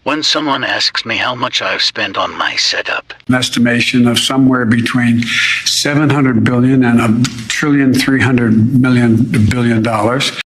when someone asks me how much I've spent on my setup. An estimation of somewhere between 700 billion and $1.3 trillion.